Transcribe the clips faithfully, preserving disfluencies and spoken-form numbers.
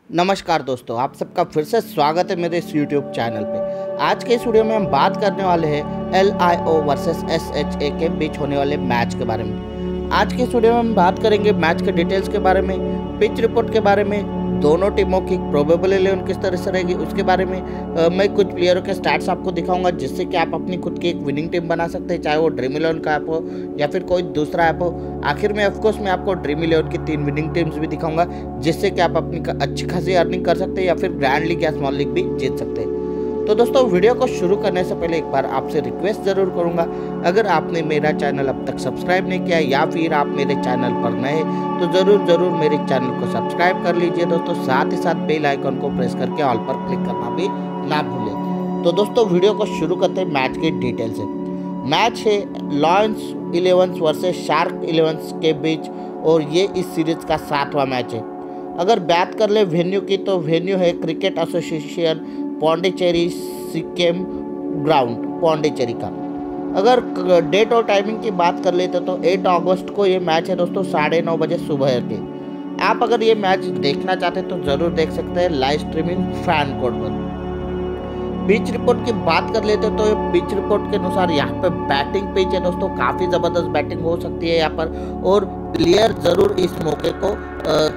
नमस्कार दोस्तों, आप सबका फिर से स्वागत है मेरे इस यूट्यूब चैनल पे। आज के इस वीडियो में हम बात करने वाले हैं L I O versus S H A के बीच होने वाले मैच के बारे में। आज के इस वीडियो में हम बात करेंगे मैच के डिटेल्स के बारे में, पिच रिपोर्ट के बारे में, दोनों टीमों की प्रोबेबल इलेवन किस तरह से रहेगी उसके बारे में। आ, मैं कुछ प्लेयरों के स्टैट्स आपको दिखाऊंगा जिससे कि आप अपनी खुद की एक विनिंग टीम बना सकते हैं, चाहे वो ड्रीम इलेवन का ऐप हो या फिर कोई दूसरा ऐप हो। आखिर में ऑफकोर्स मैं आपको ड्रीम इलेवन की तीन विनिंग टीम्स भी दिखाऊंगा जिससे कि आप अपनी अच्छी खासी अर्निंग कर सकते हैं या फिर ग्रैंड लीग या स्मॉल लीग भी जीत सकते हैं। तो दोस्तों, वीडियो को शुरू करने से पहले एक बार आपसे रिक्वेस्ट ज़रूर करूंगा, अगर आपने मेरा चैनल अब तक सब्सक्राइब नहीं किया या फिर आप मेरे चैनल पर नए तो ज़रूर ज़रूर मेरे चैनल को सब्सक्राइब कर लीजिए दोस्तों। साथ ही साथ बेल आइकन को प्रेस करके ऑल पर क्लिक करना भी ना भूलें। तो दोस्तों, वीडियो को शुरू करते हैं मैच की डिटेल से। मैच है Lions Elevens versus Shark Elevens के बीच और ये इस सीरीज का सातवां मैच है। अगर बात कर ले वेन्यू की तो वेन्यू है Cricket Association Pondicherry Siechem ground Pondicherry का। अगर डेट और टाइमिंग की बात कर लेते तो आठ अगस्त को ये मैच है दोस्तों, साढ़े नौ बजे सुबह के। आप अगर ये मैच देखना चाहते हैं तो ज़रूर देख सकते हैं लाइव स्ट्रीमिंग फैन कोड पर। पिच रिपोर्ट की बात कर लेते तो पिच रिपोर्ट के अनुसार यहाँ पे बैटिंग पिच है दोस्तों, काफ़ी ज़बरदस्त बैटिंग हो सकती है यहाँ पर और प्लेयर ज़रूर इस मौके को आ,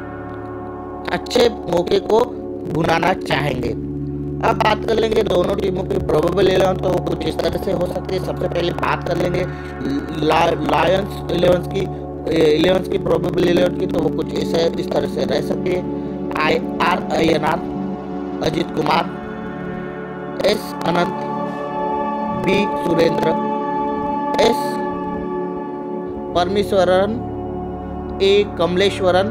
अच्छे मौके को भुनाना चाहेंगे। अब बात कर लेंगे दोनों टीमों की प्रोबेबल इलेवन, तो कुछ इस तरह से हो सकती है। सबसे पहले बात कर लेंगे लायंस इलेवंस की इलेवंस की प्रोबेबल इलेवन की, तो वो कुछ इस इस तरह से रह सकती है। I R I N R Ajith Kumar, S Anant, B Surendra, S Parameswaran, A Kamaleswaran,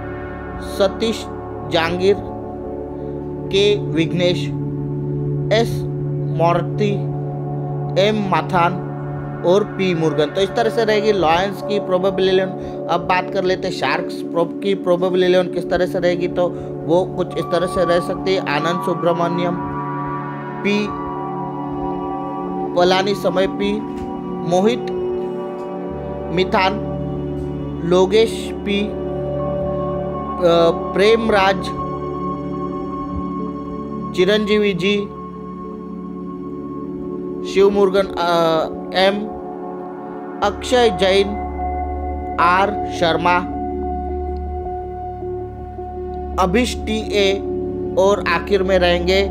Satish Jangir, K Vignesh, S Maruti, M Mathan और पी मुर्गन। तो इस तरह से रहेगी लॉयंस की प्रोबेबल इलेवन। अब बात कर लेते हैं शार्क्स की प्रोबेबल इलेवन किस तरह से रहेगी, तो वो कुछ इस तरह से रह सकती है। आनंद Subramaniam, P Palanisamy, P Mohit Mithan, Logesh P, Premraj, Chiranjeevi G, Siva Murugan M, Akshay Jain, R Sharma, Abhish T A और आखिर में रहेंगे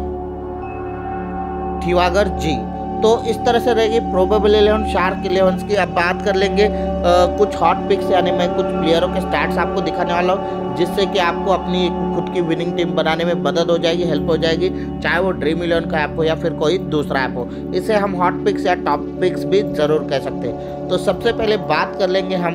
थिवागर जी। तो इस तरह से रहेगी प्रोबेबल इलेवन शार्क इलेवंस की। अब बात कर लेंगे आ, कुछ हॉट पिक्स, यानी मैं कुछ प्लेयरों के स्टैट्स आपको दिखाने वाला हूँ जिससे कि आपको अपनी खुद की विनिंग टीम बनाने में मदद हो जाएगी, हेल्प हो जाएगी, चाहे वो ड्रीम इलेवन का ऐप हो या फिर कोई दूसरा ऐप हो। इसे हम हॉट पिक्स या टॉप पिक्स भी जरूर कह सकते हैं। तो सबसे पहले बात कर लेंगे हम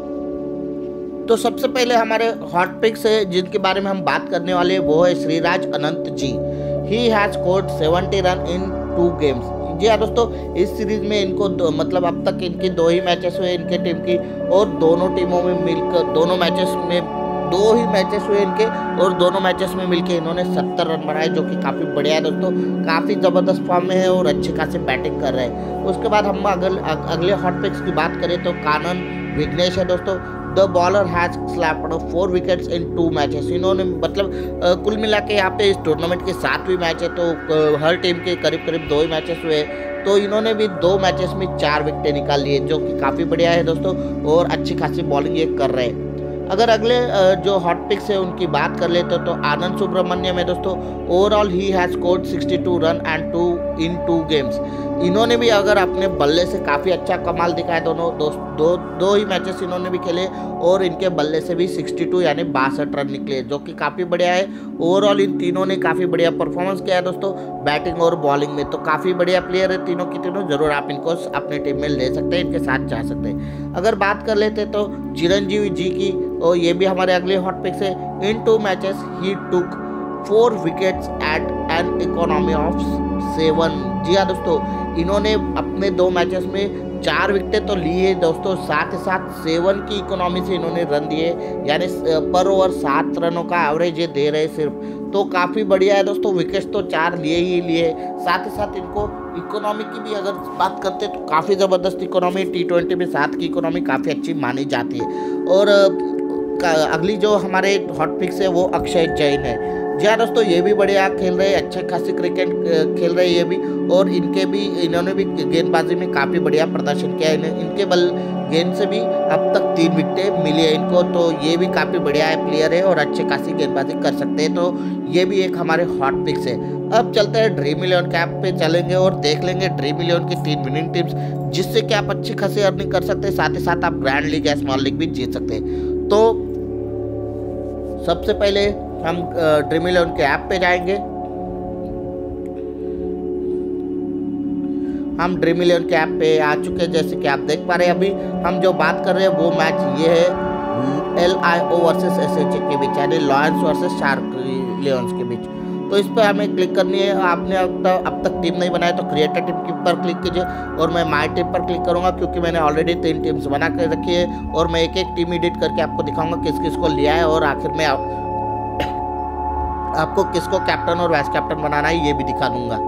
तो सबसे पहले हमारे हॉट पिक्स है जिनके बारे में हम बात करने वाले हैं वो है Shriraj Anant ji. He has scored seventy run in two games. जी हाँ दोस्तों, इस सीरीज में इनको मतलब अब तक इनकी दो ही मैचेस हुए इनके टीम की और दोनों टीमों में मिलकर दोनों मैचेस में दो ही मैचेस हुए इनके और दोनों मैचेस में मिलके इन्होंने सत्तर रन बनाए, जो कि काफ़ी बढ़िया है दोस्तों। काफ़ी ज़बरदस्त फॉर्म में है और अच्छी खासी बैटिंग कर रहे हैं। उसके बाद हम अगल, अगले हॉट पिक्स की बात करें तो कानन विघ्नेश है दोस्तों। The bowler has slapped four wickets in two matches. इन्होंने मतलब आ, कुल मिला के यहाँ पे इस टूर्नामेंट की सातवीं मैच है, तो आ, हर टीम के करीब करीब दो ही मैचेस हुए, तो इन्होंने भी दो मैचेस में चार विकेटें निकाल लिए, जो कि काफ़ी बढ़िया है दोस्तों और अच्छी खासी बॉलिंग ये कर रहे हैं। अगर अगले जो हॉट पिक्स है उनकी बात कर लेते तो आनंद सुब्रमण्यम है दोस्तों। ओवरऑल ही has scored sixty two run and two in two games. इन्होंने भी अगर अपने बल्ले से काफ़ी अच्छा कमाल दिखाया, दोनों दो दो दो ही मैचेस इन्होंने भी खेले और इनके बल्ले से भी बासठ यानी बासठ रन निकले, जो कि काफ़ी बढ़िया है। ओवरऑल इन तीनों ने काफ़ी बढ़िया परफॉर्मेंस किया है दोस्तों बैटिंग और बॉलिंग में। तो काफ़ी बढ़िया प्लेयर है तीनों की तीनों, जरूर आप इनको अपने टीम में ले सकते हैं, इनके साथ जा सकते हैं। अगर बात कर लेते तो चिरंजीवी जी की, और ये भी हमारे अगले हॉट पिक्स है। In two matches he took four wickets at an economy of seven. जी हाँ दोस्तों, इन्होंने अपने दो मैचेस में चार विकेटें तो लिए दोस्तों, साथ ही साथ सेवन की इकोनॉमी से इन्होंने रन दिए, यानी पर ओवर सात रनों का एवरेज ये दे रहे सिर्फ, तो काफ़ी बढ़िया है दोस्तों। विकेट्स तो चार लिए ही लिए, साथ ही साथ इनको इकोनॉमी की भी अगर बात करते हैं तो काफ़ी ज़बरदस्त इकोनॉमी, टी ट्वेंटी में सात की इकोनॉमी काफ़ी अच्छी मानी जाती है। और अगली जो हमारे हॉट पिक्स है वो अक्षय जैन है। जी हाँ दोस्तों, ये भी बढ़िया खेल रहे हैं, अच्छे खासी क्रिकेट खेल रहे हैं ये भी, और इनके भी इन्होंने भी गेंदबाजी में काफ़ी बढ़िया प्रदर्शन किया है। इनके बल गेंद से भी अब तक तीन विकेटें मिली है इनको, तो ये भी काफ़ी बढ़िया है प्लेयर है और अच्छे खासी गेंदबाजी कर सकते हैं, तो ये भी एक हमारे हॉट पिक्स है। अब चलते हैं ड्रीम इलेवन कैप पे चलेंगे और देख लेंगे ड्रीम इलेवन की तीन विनिंग टीम्स, जिससे कि आप अच्छी खासी अर्निंग कर सकते हैं, साथ ही साथ आप ग्रैंड लीग या स्मॉल लीग भी जीत सकते हैं। तो सबसे पहले हम ड्रीम इलेवन के ऐप पे जाएंगे। हम ड्रीम इलेवन के ऐप पे आ चुके हैं, जैसे कि आप देख पा रहे हैं। अभी हम जो बात कर रहे हैं वो मैच ये है L I O versus S H A के बीच, यानी लॉयंस वर्सेस शार्क लियोन्स के बीच। तो इस पर हमें क्लिक करनी है। आपने अब तक अब तक टीम नहीं बनाया तो क्रिएट टीम पर क्लिक कीजिए, और मैं माई टीम पर क्लिक करूंगा क्योंकि मैंने ऑलरेडी तीन टीम्स बना कर रखी है, और मैं एक एक टीम एडिट करके आपको दिखाऊंगा किस किस को लिया है, और आखिर में आप, आपको किसको कैप्टन और वाइस कैप्टन बनाना है ये भी दिखा दूंगा।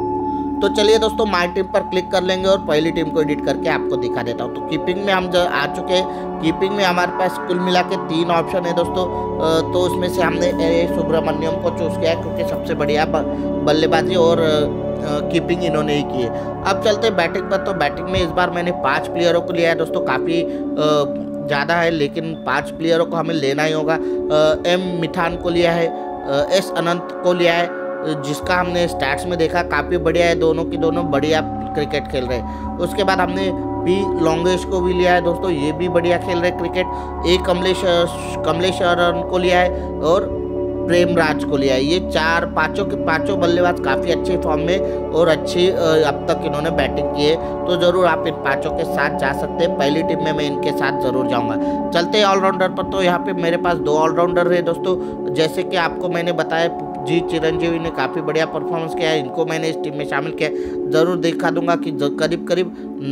तो चलिए दोस्तों, माई टीम पर क्लिक कर लेंगे और पहली टीम को एडिट करके आपको दिखा देता हूँ। तो कीपिंग में हम जो आ चुके हैं, कीपिंग में हमारे पास कुल मिला के तीन ऑप्शन है दोस्तों। तो उसमें से हमने ए सुब्रमण्यम को चूज़ किया है क्योंकि सबसे बढ़िया बल्लेबाजी और कीपिंग इन्होंने ही की है। अब चलते हैं बैटिंग पर। तो बैटिंग में इस बार मैंने पाँच प्लेयरों को लिया है दोस्तों, काफ़ी ज़्यादा है लेकिन पाँच प्लेयरों को हमें लेना ही होगा। एम मिठान को लिया है, एस अनंत को लिया है, जिसका हमने स्टैट्स में देखा काफ़ी बढ़िया है, दोनों की दोनों बढ़िया क्रिकेट खेल रहे हैं। उसके बाद हमने पी लॉन्गेश को भी लिया है दोस्तों, ये भी बढ़िया खेल रहे क्रिकेट। ए कमलेश कमलेश को लिया है और प्रेमराज को लिया है। ये चार पांचों के पांचों बल्लेबाज काफ़ी अच्छे फॉर्म में और अच्छी अब तक इन्होंने बैटिंग की है, तो ज़रूर आप इन पांचों के साथ जा सकते हैं। पहली टीम में मैं इनके साथ ज़रूर जाऊंगा। चलते हैं ऑलराउंडर पर। तो यहाँ पे मेरे पास दो ऑलराउंडर है दोस्तों, जैसे कि आपको मैंने बताया जी चिरंजीवी ने काफ़ी बढ़िया परफॉर्मेंस किया है, इनको मैंने इस टीम में शामिल किया। ज़रूर दिखा दूंगा कि करीब करीब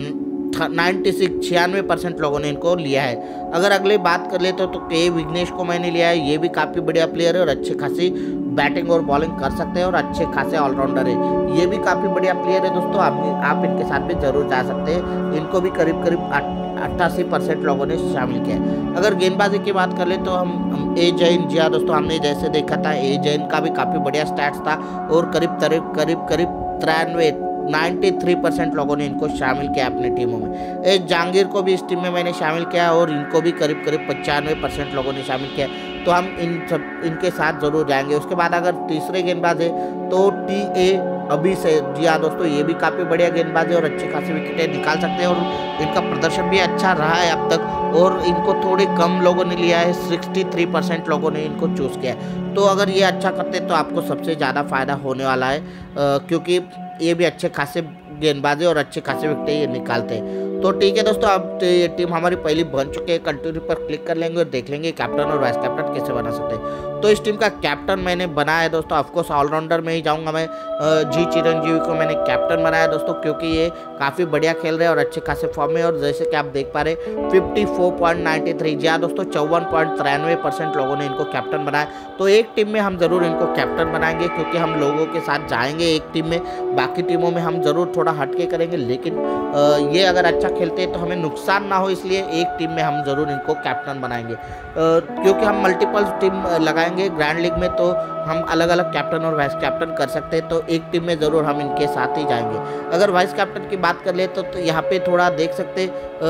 नाइन्टी सिक्स छियानवे परसेंट लोगों ने इनको लिया है। अगर अगली बात कर ले तो, तो के विघ्नेश को मैंने लिया है, ये भी काफ़ी बढ़िया प्लेयर है और अच्छे खासी बैटिंग और बॉलिंग कर सकते हैं और अच्छे खासे ऑलराउंडर है, ये भी काफ़ी बढ़िया प्लेयर है दोस्तों। आप आप इनके साथ भी जरूर जा सकते हैं, इनको भी करीब करीब अट्ठासी परसेंट लोगों ने शामिल किया है। अगर गेंदबाजी की बात कर ले तो हम, हम ए जैन, जी हाँ दोस्तों, हमने जैसे देखा था ए जैन का भी काफ़ी बढ़िया स्टैट्स था और करीब करीब करीब करीब तिरानवे तिरानवे परसेंट लोगों ने इनको शामिल किया अपनी टीमों में। एक जहांगीर को भी इस टीम में मैंने शामिल किया और इनको भी करीब करीब पचानवे परसेंट लोगों ने शामिल किया, तो हम इन सब इनके साथ जरूर जाएंगे। उसके बाद अगर तीसरे गेंदबाज है तो टी ए अभी से, जी हाँ दोस्तों, ये भी काफ़ी बढ़िया गेंदबाज है और अच्छी खासी विकेटें निकाल सकते हैं और इनका प्रदर्शन भी अच्छा रहा है अब तक, और इनको थोड़े कम लोगों ने लिया है, तिरसठ परसेंट लोगों ने इनको चूज़ किया है। तो अगर ये अच्छा करते तो आपको सबसे ज़्यादा फायदा होने वाला है, आ, क्योंकि ये भी अच्छे खासे गेंदबाजी और अच्छे खासे विकेटें ये निकालते हैं। तो ठीक है दोस्तों, अब ये टीम हमारी पहली बन चुकी है। कंटिन्यू पर क्लिक कर लेंगे और देख लेंगे कैप्टन और वाइस कैप्टन कैसे बना सकते हैं। तो इस टीम का कैप्टन मैंने बनाया है दोस्तों, ऑफकोर्स ऑलराउंडर में ही जाऊंगा मैं। जी चिरंजीवी को मैंने कैप्टन बनाया दोस्तों, क्योंकि ये काफ़ी बढ़िया खेल रहे हैं और अच्छे खासे फॉर्म में, और जैसे कि आप देख पा रहे चौवन पॉइंट नाइन्टी थ्री, जी हाँ दोस्तों, चौवन पॉइंट तिरानवे परसेंट लोगों ने इनको कैप्टन बनाया। तो एक टीम में हम जरूर इनको कैप्टन बनाएंगे क्योंकि हम लोगों के साथ जाएंगे एक टीम में, बाकी टीमों में हम जरूर थोड़ा हटके करेंगे, लेकिन ये अगर अच्छा खेलते हैं तो हमें नुकसान ना हो, इसलिए एक टीम में हम जरूर इनको कैप्टन बनाएंगे। क्योंकि हम मल्टीपल टीम लगाएंगे ग्रैंड लीग में, तो हम अलग अलग कैप्टन और वाइस कैप्टन कर सकते हैं, तो एक टीम में ज़रूर हम इनके साथ ही जाएंगे। अगर वाइस कैप्टन की बात कर ले तो, तो यहाँ पे थोड़ा देख सकते,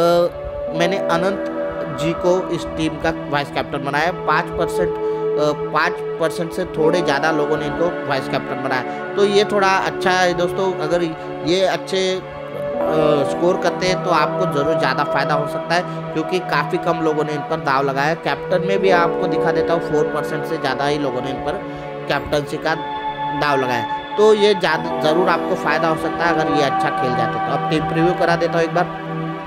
आ, मैंने अनंत जी को इस टीम का वाइस कैप्टन बनाया। पाँच परसेंट पाँच परसेंट से थोड़े ज़्यादा लोगों ने इनको वाइस कैप्टन बनाया, तो ये थोड़ा अच्छा है दोस्तों। अगर ये अच्छे स्कोर करते हैं तो आपको ज़रूर ज़्यादा फ़ायदा हो सकता है, क्योंकि काफ़ी कम लोगों ने इन पर दाव लगाया। कैप्टन में भी आपको दिखा देता हूँ, फोर परसेंट से ज़्यादा ही लोगों ने इन पर कैप्टनसी का दाव लगाया, तो ये ज़्यादा ज़रूर आपको फ़ायदा हो सकता है अगर ये अच्छा खेल जाते। तो अब टीम प्रीव्यू करा देता हूँ एक बार।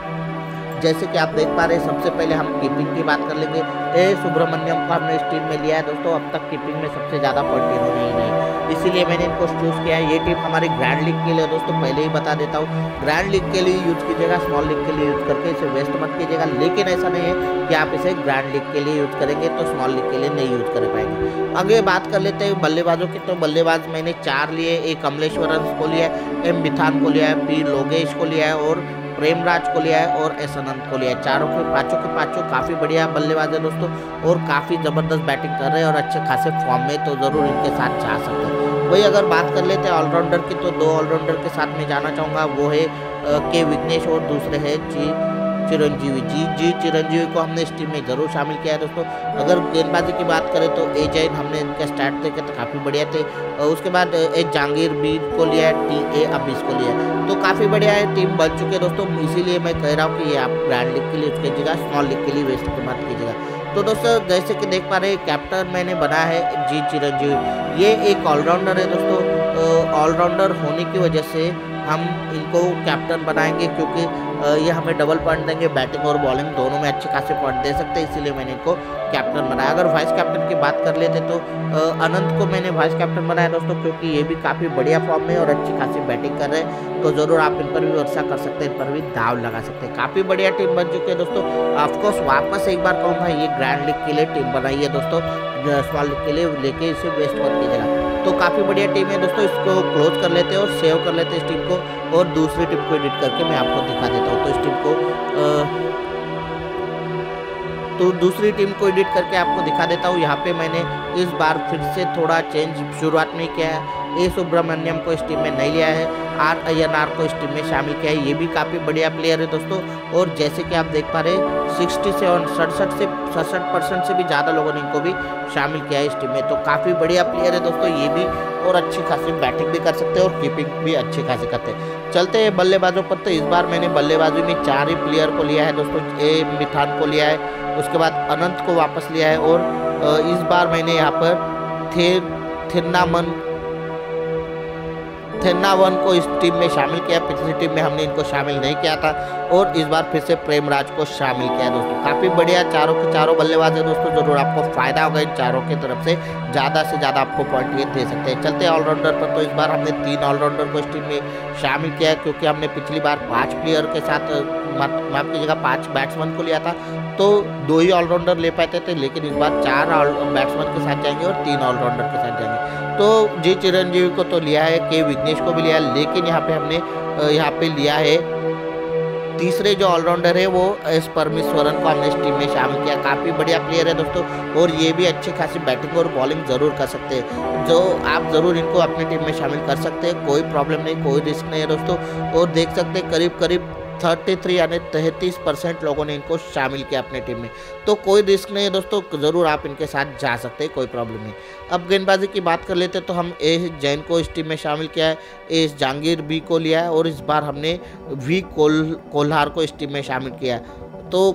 जैसे कि आप देख पा रहे हैं, सबसे पहले हम कीपिंग की बात कर लेंगे। ए सुब्रमण्यम को हमने इस टीम में लिया है दोस्तों, अब तक कीपिंग में सबसे ज़्यादा पॉइंट इन्होंने ही नहीं, इसीलिए मैंने इनको चूज़ किया है। ये टीम हमारी ग्रैंड लीग के लिए दोस्तों, पहले ही बता देता हूँ, ग्रैंड लीग के लिए यूज़ कीजिएगा, स्मॉल लीग के लिए यूज़ करके इसे वेस्ट मत कीजिएगा। लेकिन ऐसा नहीं है कि आप इसे ग्रैंड लीग के लिए यूज़ करेंगे तो स्मॉल लीग के लिए नहीं यूज़ कर पाएंगे। आगे बात कर लेते हैं बल्लेबाजों की। तो बल्लेबाज मैंने चार लिए, एक कमलेश्वरन को लिया है, एम मिठान को लिया है, पी लोगेश को लिया है और प्रेमराज को लिया है और एस अनंत को लिया है। चारों के पांचों के पांचों काफ़ी बढ़िया बल्लेबाज है दोस्तों और काफ़ी ज़बरदस्त बैटिंग कर रहे हैं और अच्छे खासे फॉर्म में, तो ज़रूर इनके साथ जा सकते हैं। वही अगर बात कर लेते हैं ऑलराउंडर की, तो दो ऑलराउंडर के साथ में जाना चाहूँगा, वो है के विघ्नेश और दूसरे है जी चिरंजीवी। जी जी चिरंजीवी को हमने इस टीम में जरूर शामिल किया है दोस्तों। अगर गेंदबाजी की बात करें तो ए जैन हमने इनके स्टार्ट देखे तो काफ़ी बढ़िया थे। उसके बाद ए जहांगीर बीर को लिया है, टी ए अब्बीस को लिया है, तो काफ़ी बढ़िया है, टीम बन चुके हैं दोस्तों। इसीलिए मैं कह रहा हूँ कि ये आप ग्रैंड लीग के लिए यूज़ कीजिएगा, स्मॉल लीग के लिए वेस्ट मत कीजिएगा। तो दोस्तों जैसे कि देख पा रहे हैं कैप्टन मैंने बना है जी चिरंजीवी। ये एक ऑलराउंडर है दोस्तों, ऑलराउंडर होने की वजह से हम इनको कैप्टन बनाएंगे क्योंकि ये हमें डबल पॉइंट देंगे, बैटिंग और बॉलिंग दोनों में अच्छे खासे पॉइंट दे सकते हैं, इसीलिए मैंने इनको कैप्टन बनाया। अगर वाइस कैप्टन की बात कर लेते तो अनंत को मैंने वाइस कैप्टन बनाया दोस्तों, क्योंकि ये भी काफ़ी बढ़िया फॉर्म में और अच्छी खासी बैटिंग कर रहे हैं, तो ज़रूर आप इन पर भी भरोसा कर सकते हैं, इन पर भी दाव लगा सकते हैं। काफ़ी बढ़िया टीम बन चुकी है दोस्तों। ऑफकोर्स वापस एक बार कहूँगा ये ग्रैंड लीग के लिए टीम बनाई है दोस्तों, स्मॉल लीग के लिए लेके इसे वेस्ट मत कीजिएगा। तो काफ़ी बढ़िया टीम है दोस्तों, इसको क्लोज कर लेते हैं और सेव कर लेते हैं इस टीम को, और दूसरी टीम को एडिट करके मैं आपको दिखा देता हूँ। तो इस टीम को आ, तो दूसरी टीम को एडिट करके आपको दिखा देता हूँ। यहाँ पे मैंने इस बार फिर से थोड़ा चेंज शुरुआत में किया है। ए सुब्रमण्यम को इस टीम में नहीं लिया है, आर अय्यनार को इस टीम में शामिल किया है, ये भी काफ़ी बढ़िया प्लेयर है दोस्तों। और जैसे कि आप देख पा रहे हैं सिक्सटी सेवन सड़सठ से सड़सठ परसेंट से भी ज़्यादा लोगों ने इनको भी शामिल किया है इस टीम में, तो काफ़ी बढ़िया प्लेयर है दोस्तों ये भी, और अच्छी खासी बैटिंग भी कर सकते हैं और कीपिंग भी अच्छी खासी करते हैं। चलते हैं बल्लेबाजों पर, तो इस बार मैंने बल्लेबाजी में चार ही प्लेयर को लिया है दोस्तों। ए मिठान को लिया है, उसके बाद अनंत को वापस लिया है, और इस बार मैंने यहाँ पर थे थिन्नामन थिन्नावन को इस टीम में शामिल किया। पिछली टीम में हमने इनको शामिल नहीं किया था, और इस बार फिर से प्रेमराज को शामिल किया दोस्तों। काफ़ी बढ़िया चारों के चारों बल्लेबाज है दोस्तों, जरूर आपको फायदा होगा इन चारों की तरफ से, ज़्यादा से ज़्यादा आपको पॉइंट ये दे सकते हैं। चलते हैं ऑलराउंडर पर, तो इस बार हमने तीन ऑलराउंडर को इस टीम में शामिल किया है, क्योंकि हमने पिछली बार पाँच प्लेयर के साथ माफ कीजिएगा पाँच बैट्समैन को लिया था, तो दो ही ऑलराउंडर ले पाते थे, लेकिन इस बार चार बैट्समैन के साथ जाएंगे और तीन ऑलराउंडर के साथ जाएंगे। तो जी चिरंजीवी को तो लिया है, के विघ्नेश को भी लिया है, लेकिन यहाँ पे हमने यहाँ पे लिया है तीसरे जो ऑलराउंडर है वो एस परमेश्वरन को हमने इस टीम में शामिल किया। काफ़ी बढ़िया प्लेयर है दोस्तों, और ये भी अच्छी खासी बैटिंग और बॉलिंग ज़रूर कर सकते हैं, जो आप ज़रूर इनको अपनी टीम में शामिल कर सकते हैं, कोई प्रॉब्लम नहीं, कोई रिस्क नहीं है दोस्तों। और देख सकते हैं करीब करीब तैंतीस यानी तैंतीस परसेंट लोगों ने इनको शामिल किया अपने टीम में, तो कोई रिस्क नहीं है दोस्तों, ज़रूर आप इनके साथ जा सकते हैं, कोई प्रॉब्लम नहीं। अब गेंदबाजी की बात कर लेते हैं, तो हम ए जैन को इस टीम में शामिल किया है, एस जहांगीर बी को लिया है, और इस बार हमने वी कोल कोल्हार को इस टीम में शामिल किया है। तो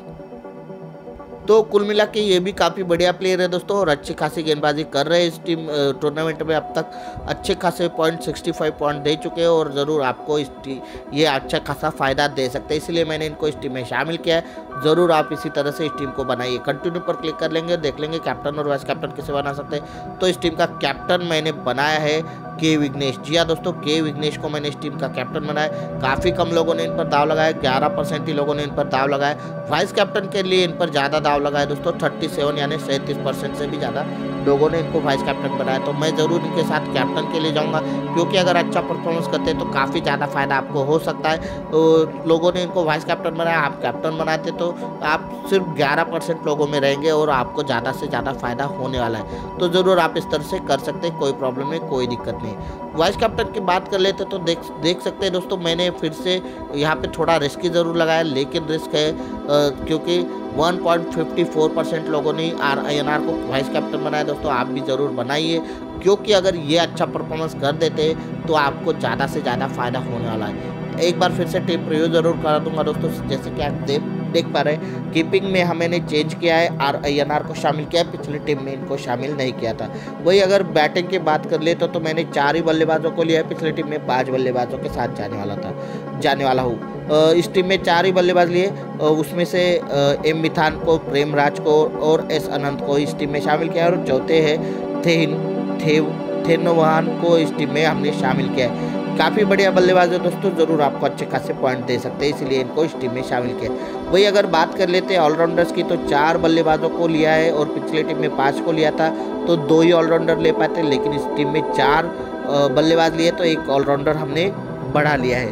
तो कुल मिला के ये भी काफ़ी बढ़िया प्लेयर है दोस्तों, और अच्छी खासी गेंदबाजी कर रहे हैं इस टीम टूर्नामेंट में। अब तक अच्छे खासे पॉइंट पैंसठ पॉइंट दे चुके हैं, और ज़रूर आपको इस ये अच्छा खासा फ़ायदा दे सकते हैं, इसलिए मैंने इनको इस टीम में शामिल किया है। ज़रूर आप इसी तरह से इस टीम को बनाइए। कंटिन्यू पर क्लिक कर लेंगे, देख लेंगे कैप्टन और वाइस कैप्टन कैसे बना सकते हैं। तो इस टीम का कैप्टन मैंने बनाया है के विघ्नेश। जी हाँ दोस्तों, के विघ्नेश को मैंने इस टीम का कैप्टन बनाया। काफ़ी कम लोगों ने इन पर दाव लगाया, ग्यारह परसेंट ही लोगों ने इन पर दाव लगाया। वाइस कैप्टन के लिए इन पर ज़्यादा दाव लगाया दोस्तों, सैंतीस यानी सैंतीस परसेंट से भी ज़्यादा लोगों ने इनको वाइस कैप्टन बनाया। तो मैं ज़रूर इनके साथ कैप्टन के लिए जाऊँगा, क्योंकि अगर अच्छा परफॉर्मेंस करते हैं तो काफ़ी ज़्यादा फायदा आपको हो सकता है। तो लोगों ने इनको वाइस कैप्टन बनाया, आप कैप्टन बनाते तो आप सिर्फ ग्यारह परसेंट लोगों में रहेंगे, और आपको ज़्यादा से ज़्यादा फायदा होने वाला है। तो ज़रूर आप इस तरह से कर सकते हैं, कोई प्रॉब्लम नहीं, कोई दिक्कत नहीं। वाइस कैप्टन की बात कर लेते तो देख देख सकते हैं दोस्तों, मैंने फिर से यहाँ पे थोड़ा रिस्की ज़रूर लगाया, लेकिन रिस्क है आ, क्योंकि एक पॉइंट पाँच चार परसेंट लोगों ने आर अय्यनार को वाइस कैप्टन बनाया दोस्तों। आप भी ज़रूर बनाइए, क्योंकि अगर ये अच्छा परफॉर्मेंस कर देते तो आपको ज़्यादा से ज़्यादा फायदा होने वाला है। एक बार फिर से टीम प्रीव्यू ज़रूर करा दूंगा दोस्तों। जैसे कि आप देख देख पा रहे हैं, कीपिंग में हमने चेंज किया है, आर अय्यनार को शामिल किया है, पिछली टीम में इनको शामिल नहीं किया था। वही अगर बैटिंग की बात कर ले तो, तो मैंने चार ही बल्लेबाजों को लिया है, पिछली टीम में पाँच बल्लेबाजों के साथ जाने वाला था जाने वाला हूँ। इस टीम में चार ही बल्लेबाज लिए, उसमें से एम मिठान को, प्रेमराज को और एस अनंत को इस टीम में शामिल किया, और चौथे है थे थेनोवान को इस टीम में हमने शामिल किया है। काफ़ी बढ़िया बल्लेबाज है दोस्तों, ज़रूर आपको अच्छे खासे पॉइंट दे सकते हैं, इसलिए इनको इस टीम में शामिल किया। वही अगर बात कर लेते हैं ऑलराउंडर्स की, तो चार बल्लेबाजों को लिया है, और पिछले टीम में पाँच को लिया था, तो दो ही ऑलराउंडर ले पाते, लेकिन इस टीम में चार बल्लेबाज लिए तो एक ऑलराउंडर हमने बढ़ा लिया है।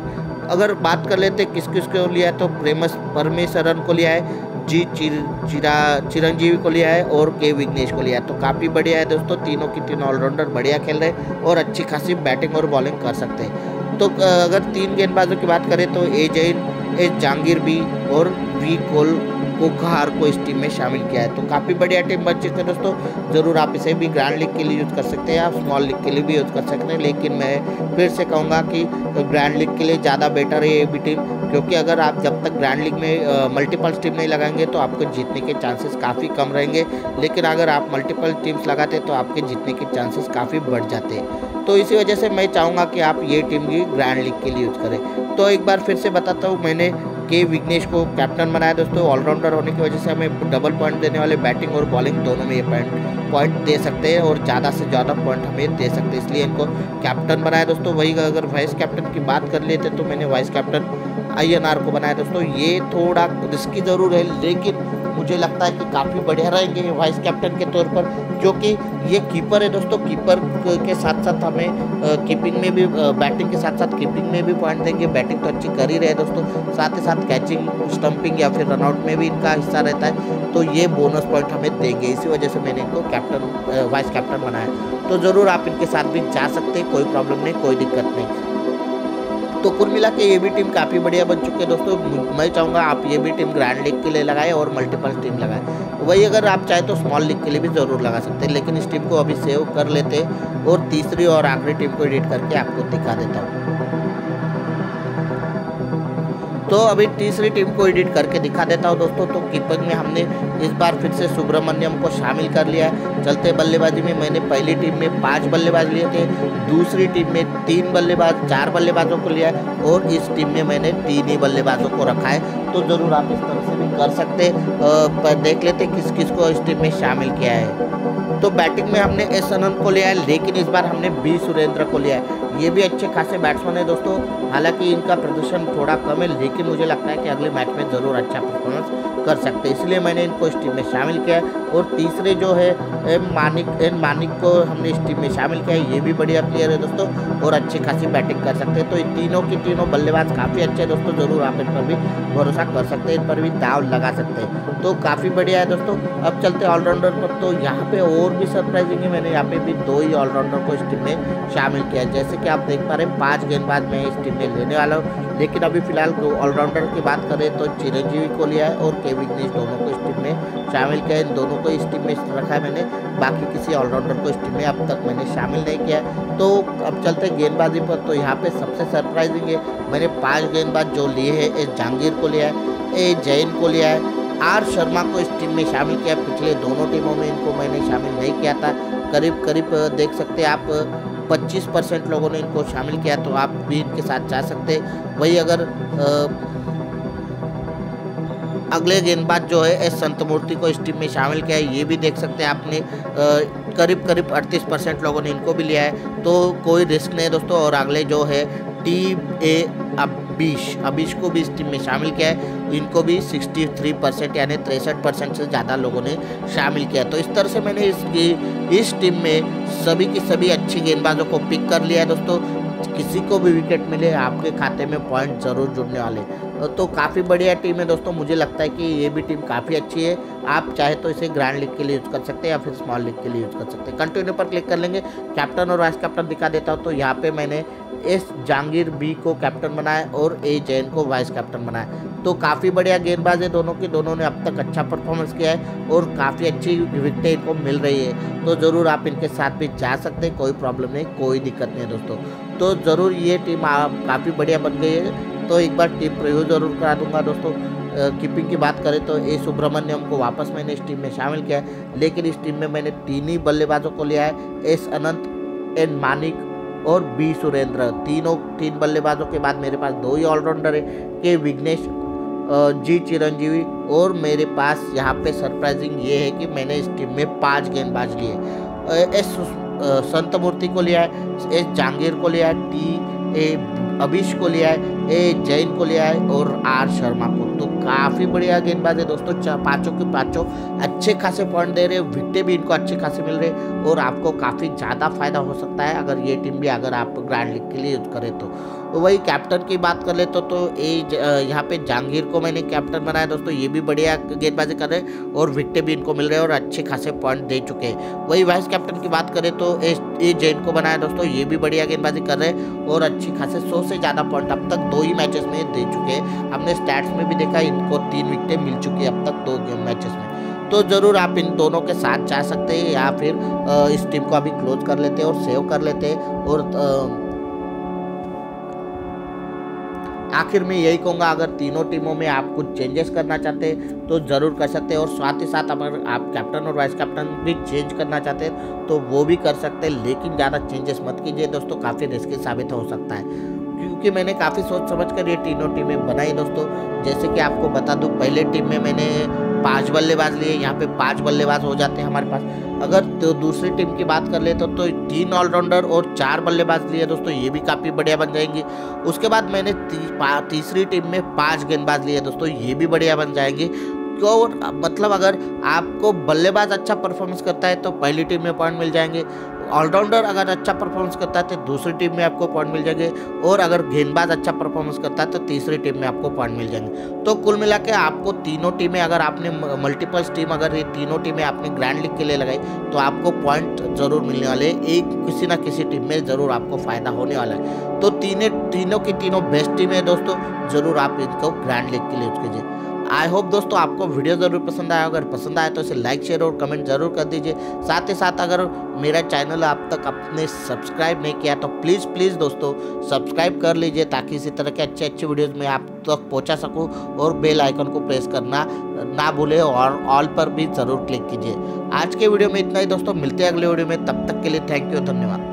अगर बात कर लेते किस किस को लिया है तो प्रेमस परमेश्वरन को लिया है, जी चिर चिरा चिरंजीवी को लिया है और के विघ्नेश को लिया है। तो काफ़ी बढ़िया है दोस्तों, तीनों की तीनों ऑलराउंडर बढ़िया खेल रहे हैं और अच्छी खासी बैटिंग और बॉलिंग कर सकते हैं। तो अगर तीन गेंदबाजों की बात करें तो A Jain, A Jahangir B और वी कोल कोकहार को इस टीम में शामिल किया है। तो काफ़ी बढ़िया टीम बन चुकी है दोस्तों। ज़रूर आप इसे भी ग्रैंड लीग के लिए यूज़ कर सकते हैं, आप स्मॉल लीग के लिए भी यूज़ कर सकते हैं, लेकिन मैं फिर से कहूँगा कि ग्रैंड लीग के लिए ज़्यादा बेटर है ये भी टीम, क्योंकि अगर आप जब तक ग्रैंड लीग में मल्टीपल टीम नहीं लगाएंगे तो आपको जीतने के चांसेस काफ़ी कम रहेंगे, लेकिन अगर आप मल्टीपल टीम्स लगाते तो आपके जीतने के चांसेस काफ़ी बढ़ जाते हैं। तो इसी वजह से मैं चाहूँगा कि आप ये टीम भी ग्रैंड लीग के लिए यूज़ करें। तो एक बार फिर से बताता हूँ, मैंने के विघ्नेश को कैप्टन बनाया दोस्तों। ऑलराउंडर होने की वजह से हमें डबल पॉइंट देने वाले बैटिंग और बॉलिंग दोनों में ये पॉइंट पॉइंट दे सकते हैं और ज़्यादा से ज़्यादा पॉइंट हमें दे सकते हैं, इसलिए इनको कैप्टन बनाया दोस्तों। वही अगर वाइस कैप्टन की बात कर लेते तो मैंने vice captain I N R को बनाया दोस्तों। ये थोड़ा रिस्की ज़रूर है, लेकिन मुझे लगता है कि काफ़ी बढ़िया रहेंगे वाइस कैप्टन के तौर पर, क्योंकि ये कीपर है दोस्तों। कीपर के साथ साथ हमें कीपिंग में भी, बैटिंग के साथ साथ कीपिंग में भी पॉइंट देंगे। बैटिंग तो अच्छी कर ही रहे दोस्तों, साथ ही साथ कैचिंग, स्टंपिंग या फिर रनआउट में भी इनका हिस्सा रहता है, तो ये बोनस पॉइंट हमें देंगे। इसी वजह से मैंने इनको कैप्टन वाइस कैप्टन बनाया। तो ज़रूर आप इनके साथ भी जा सकते हैं, कोई प्रॉब्लम नहीं, कोई दिक्कत नहीं। तो कुल मिला के ये भी टीम काफ़ी बढ़िया बन चुकी है दोस्तों। मैं चाहूँगा आप ये भी टीम ग्रैंड लीग के लिए लगाएं और मल्टीपल टीम लगाएं। वही अगर आप चाहें तो स्मॉल लीग के लिए भी ज़रूर लगा सकते हैं, लेकिन इस टीम को अभी सेव कर लेते हैं और तीसरी और आखिरी टीम को एडिट करके आपको दिखा देता हूँ। तो अभी तीसरी टीम को एडिट करके दिखा देता हूँ दोस्तों। तो कीपर में हमने इस बार फिर से सुब्रमण्यम को शामिल कर लिया है। चलते बल्लेबाजी में मैंने पहली टीम में पांच बल्लेबाज लिए थे, दूसरी टीम में तीन बल्लेबाज चार बल्लेबाजों को लिया है और इस टीम में मैंने तीन ही बल्लेबाजों को रखा है। तो ज़रूर आप इस तरह से भी कर सकते हैं। देख लेते किस किस को इस टीम में शामिल किया है। तो बैटिंग में हमने एस अनंत को लिया है, लेकिन इस बार हमने बी सुरेंद्र को लिया है। ये भी अच्छे खासे बैट्समैन है दोस्तों, हालांकि इनका प्रदर्शन थोड़ा कम है, लेकिन मुझे लगता है कि अगले मैच में ज़रूर अच्छा परफॉर्मेंस कर सकते हैं, इसलिए मैंने इनको इस टीम में शामिल किया है। और तीसरे जो है एम मानिक एन मानिक को हमने इस टीम में शामिल किया है। ये भी बढ़िया प्लेयर है दोस्तों और अच्छी खासी बैटिंग कर सकते हैं। तो इन तीनों की तीनों बल्लेबाज काफ़ी अच्छे हैं दोस्तों, ज़रूर आप इन पर भी भरोसा कर सकते हैं, इन पर भी दाव लगा सकते हैं। तो काफ़ी बढ़िया है दोस्तों। अब चलते हैं ऑलराउंडर पर। तो यहाँ पे और भी सरप्राइजिंग है, मैंने यहाँ पे भी दो ही ऑलराउंडर को इस टीम में शामिल किया है। जैसे कि आप देख पा रहे हैं पाँच गेंदबाज मैं इस टीम में लेने वाला हूँ, लेकिन अभी फिलहाल ऑलराउंडर की बात करें तो चिरंजीवी को लिया है और के विघ्नेश दोनों को इस टीम में शामिल किया है। इन दोनों को इस टीम में रखा है मैंने, बाकी किसी ऑलराउंडर को इस टीम में अब तक मैंने शामिल नहीं किया है। तो अब चलते हैं गेंदबाजी पर। तो यहाँ पे सबसे सरप्राइजिंग है, मैंने पाँच गेंदबाज जो लिए हैं, ए जहांगीर को लिया है, ए जैन को लिया है, आर शर्मा को इस टीम में शामिल किया। पिछले दोनों टीमों में इनको मैंने शामिल नहीं किया था। करीब करीब देख सकते हैं आप पच्चीस परसेंट लोगों ने इनको शामिल किया, तो आप भी इनके साथ जा सकते हैं। वही अगर आ, अगले गेंदबाज जो है एस संतमूर्ति को इस टीम में शामिल किया है, ये भी देख सकते हैं आपने करीब करीब अड़तीस परसेंट लोगों ने इनको भी लिया है, तो कोई रिस्क नहीं है दोस्तों। और अगले जो है टी ए अबीश अबीश को भी इस टीम में शामिल किया है, इनको भी तिरसठ परसेंट यानी तिरसठ परसेंट से ज़्यादा लोगों ने शामिल किया। तो इस तरह से मैंने इस इस टीम में सभी की सभी अच्छी गेंदबाजों को पिक कर लिया है दोस्तों। किसी को भी विकेट मिले आपके खाते में पॉइंट ज़रूर जुड़ने वाले। तो काफ़ी बढ़िया टीम है दोस्तों, मुझे लगता है कि ये भी टीम काफ़ी अच्छी है। आप चाहे तो इसे ग्रैंड लीग के लिए यूज़ कर सकते हैं या फिर स्मॉल लीग के लिए यूज़ कर सकते हैं। कंटिन्यू पर क्लिक कर लेंगे, कैप्टन और वाइस कैप्टन दिखा देता हूँ। तो यहाँ पे मैंने एस जहांगीर बी को कैप्टन बनाया और ए जैन को वाइस कैप्टन बनाया। तो काफ़ी बढ़िया गेंदबाज है दोनों की, दोनों ने अब तक अच्छा परफॉर्मेंस किया है और काफ़ी अच्छी विकेटें इनको मिल रही है। तो ज़रूर आप इनके साथ भी जा सकते हैं, कोई प्रॉब्लम नहीं, कोई दिक्कत नहीं है दोस्तों। तो ज़रूर ये टीम काफ़ी बढ़िया बन गई है। तो एक बार टीम प्रीव्यू ज़रूर करा दूंगा दोस्तों। कीपिंग की बात करें तो ए सुब्रमण्यम को वापस मैंने इस टीम में शामिल किया है, लेकिन इस टीम में मैंने तीन ही बल्लेबाजों को लिया है, एस अनंत, एन मानिक और बी सुरेंद्र। तीनों तीन बल्लेबाजों के बाद मेरे पास दो ही ऑलराउंडर है, के विघ्नेश, जी चिरंजीवी, और मेरे पास यहाँ पे सरप्राइजिंग ये है कि मैंने इस टीम में पाँच गेंदबाज लिए। एस संतमूर्ति को लिया है, एस जहांगीर को लिया है, टी ए अबीश को लिया है, ए जैन को लिया है और आर शर्मा को। तो काफ़ी बढ़िया गेंदबाज है दोस्तों, पाँचों के पाँचों अच्छे खासे पॉइंट दे रहे हैं, विकेटें भी इनको अच्छे खासे मिल रहे हैं और आपको काफ़ी ज़्यादा फायदा हो सकता है अगर ये टीम भी अगर आप ग्रैंड लीग के लिए यूज करें तो। वही कैप्टन की बात कर ले तो तो ये यहाँ पे जहांगीर को मैंने कैप्टन बनाया दोस्तों, ये भी बढ़िया गेंदबाजी कर रहे हैं और विकेटें भी इनको मिल रहे हैं और अच्छे खासे पॉइंट दे चुके हैं। वही वाइस कैप्टन की बात करें तो ए जैन को बनाया दोस्तों, ये भी बढ़िया गेंदबाजी कर रहे हैं और अच्छी खासे सौ से ज़्यादा पॉइंट अब तक दो ही मैचेस में दे चुके हैं। हमने स्टैट्स में भी देखा इनको तीन विकेटें मिल चुकी है अब तक दो मैचेस में। तो ज़रूर आप इन दोनों के साथ जा सकते हैं या फिर इस टीम को अभी क्लोज कर लेते हैं और सेव कर लेते हैं। और आखिर में यही कहूँगा, अगर तीनों टीमों में आप कुछ चेंजेस करना चाहते हैं तो ज़रूर कर सकते हैं और साथ ही साथ अगर आप कैप्टन और वाइस कैप्टन भी चेंज करना चाहते हैं तो वो भी कर सकते हैं, लेकिन ज़्यादा चेंजेस मत कीजिए दोस्तों, काफ़ी रिस्की साबित हो सकता है क्योंकि मैंने काफ़ी सोच समझ कर ये तीनों टीमें बनाई दोस्तों। जैसे कि आपको बता दूं, पहले टीम में मैंने पांच बल्लेबाज लिए, यहाँ पे पांच बल्लेबाज हो जाते हैं हमारे पास। अगर तो दूसरी टीम की बात कर ले तो, तो तीन ऑलराउंडर और चार बल्लेबाज लिए दोस्तों, ये भी काफ़ी बढ़िया बन जाएंगी। उसके बाद मैंने ती, तीसरी टीम में पाँच गेंदबाज लिए दोस्तों, ये भी बढ़िया बन जाएंगी। तो मतलब अगर आपको बल्लेबाज अच्छा परफॉर्मेंस करता है तो पहली टीम में पॉइंट मिल जाएंगे, ऑलराउंडर अगर अच्छा परफॉर्मेंस करता है तो दूसरी टीम में आपको पॉइंट मिल जाएंगे और अगर गेंदबाज अच्छा परफॉर्मेंस करता है तो तीसरी टीम में आपको पॉइंट मिल जाएंगे। तो कुल मिला के आपको तीनों टीमें, अगर आपने मल्टीपल्स टीम अगर ये तीनों टीमें आपने ग्रैंड लीग के लिए लगाई तो आपको पॉइंट जरूर मिलने वाले, एक किसी ना किसी टीम में जरूर आपको फायदा होने वाला है। तो तीनों तीनों की तीनों बेस्ट टीम है दोस्तों, जरूर आप इनको ग्रैंड लीग के लिए यूज कीजिए। आई होप दोस्तों आपको वीडियो ज़रूर पसंद आया, अगर पसंद आया तो इसे लाइक शेयर और कमेंट जरूर कर दीजिए। साथ ही साथ अगर मेरा चैनल आप तक आपने सब्सक्राइब नहीं किया तो प्लीज़ प्लीज़ दोस्तों सब्सक्राइब कर लीजिए ताकि इसी तरह के अच्छे अच्छे वीडियोज़ में आप तक पहुंचा सकूं और बेल आइकन को प्रेस करना ना भूलें और ऑल पर भी ज़रूर क्लिक कीजिए। आज के वीडियो में इतना ही दोस्तों, मिलते हैं अगले वीडियो में, तब तक के लिए थैंक यू, धन्यवाद।